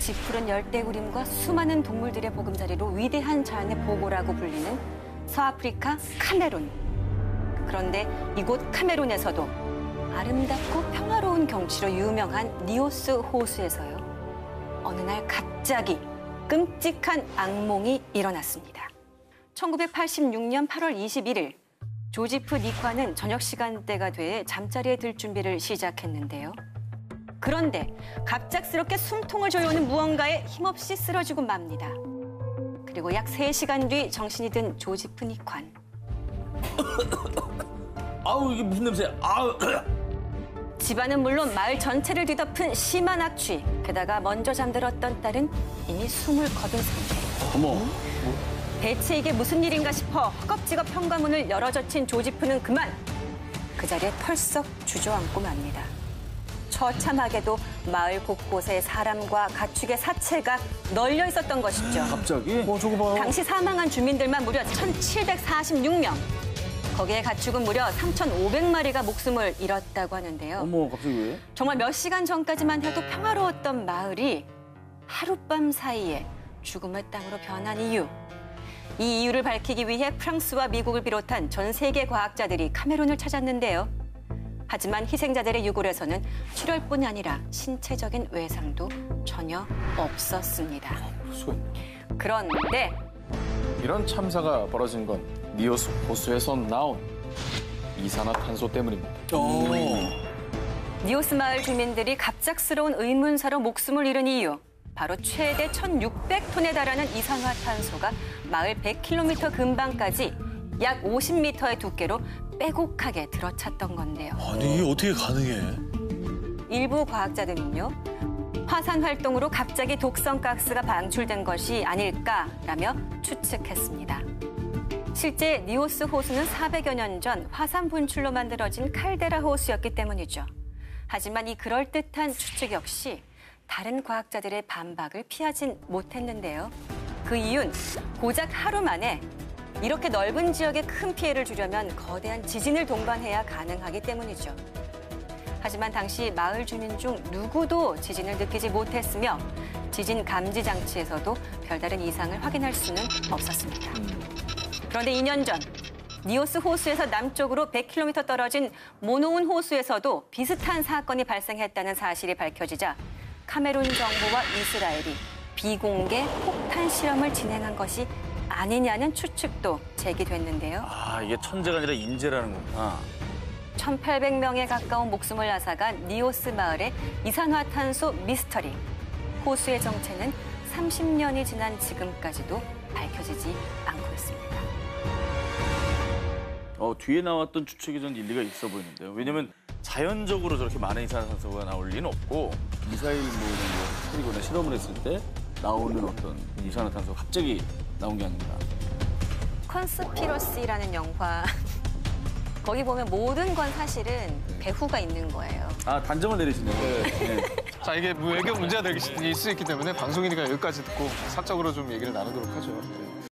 지푸른 열대우림과 수많은 동물들의 보금자리로 위대한 자연의 보고라고 불리는 서아프리카 카메룬. 그런데 이곳 카메룬에서도 아름답고 평화로운 경치로 유명한 니오스 호수에서요. 어느 날 갑자기 끔찍한 악몽이 일어났습니다. 1986년 8월 21일 조지프 니과는 저녁 시간대가 돼 잠자리에 들 준비를 시작했는데요. 그런데 갑작스럽게 숨통을 조여오는 무언가에 힘없이 쓰러지고 맙니다. 그리고 약 3시간 뒤 정신이 든 조지프 니관. 아우, 이게 무슨 냄새야? 아우. 집안은 물론 마을 전체를 뒤덮은 심한 악취. 게다가 먼저 잠들었던 딸은 이미 숨을 거둔 상태. 어머. 대체 이게 무슨 일인가 싶어 허겁지겁 현관문을 열어젖힌 조지프는 그만 그 자리에 털썩 주저앉고 맙니다. 처참하게도 마을 곳곳에 사람과 가축의 사체가 널려 있었던 것이죠. 갑자기? 저거 봐요. 당시 사망한 주민들만 무려 1,746명. 거기에 가축은 무려 3,500마리가 목숨을 잃었다고 하는데요. 어머, 갑자기 왜? 정말 몇 시간 전까지만 해도 평화로웠던 마을이 하룻밤 사이에 죽음의 땅으로 변한 이유. 이 이유를 밝히기 위해 프랑스와 미국을 비롯한 전 세계 과학자들이 카메룬을 찾았는데요. 하지만 희생자들의 유골에서는 출혈뿐이 아니라 신체적인 외상도 전혀 없었습니다. 그런데 이런 참사가 벌어진 건 니오스 호수에서 나온 이산화탄소 때문입니다. 니오스 마을 주민들이 갑작스러운 의문사로 목숨을 잃은 이유. 바로 최대 1,600톤에 달하는 이산화탄소가 마을 100km 근방까지 약 50m의 두께로 빼곡하게 들어찼던 건데요. 아니, 이게 어떻게 가능해? 일부 과학자들은요. 화산 활동으로 갑자기 독성 가스가 방출된 것이 아닐까라며 추측했습니다. 실제 니오스 호수는 400여 년 전 화산 분출로 만들어진 칼데라 호수였기 때문이죠. 하지만 이 그럴듯한 추측 역시 다른 과학자들의 반박을 피하진 못했는데요. 그 이유는 고작 하루 만에 이렇게 넓은 지역에 큰 피해를 주려면 거대한 지진을 동반해야 가능하기 때문이죠. 하지만 당시 마을 주민 중 누구도 지진을 느끼지 못했으며 지진 감지 장치에서도 별다른 이상을 확인할 수는 없었습니다. 그런데 2년 전 니오스 호수에서 남쪽으로 100km 떨어진 모노운 호수에서도 비슷한 사건이 발생했다는 사실이 밝혀지자 카메룬 정부와 이스라엘이 비공개 폭탄 실험을 진행한 것이 아니냐는 추측도 제기됐는데요. 아, 이게 천재가 아니라 인재라는 거구나. 1,800명에 가까운 목숨을 앗아간 니오스 마을의 이산화탄소 미스터리. 호수의 정체는 30년이 지난 지금까지도 밝혀지지 않고 있습니다. 뒤에 나왔던 추측이 전 일리가 있어 보이는데요. 왜냐면 자연적으로 저렇게 많은 이산화탄소가 나올 리는 없고 미사일 터리거나 실험을 했을 때 나오는 어떤 이산화탄소가 갑자기 나온 게 아닌가. 컨스피러시라는 영화. 거기 보면 모든 건 사실은 배후가 있는 거예요. 아, 단정을 내리시네요. 네. 자, 이게 외교 문제가 될 수 있기 때문에 방송이니까 여기까지 듣고 사적으로 좀 얘기를 나누도록 하죠.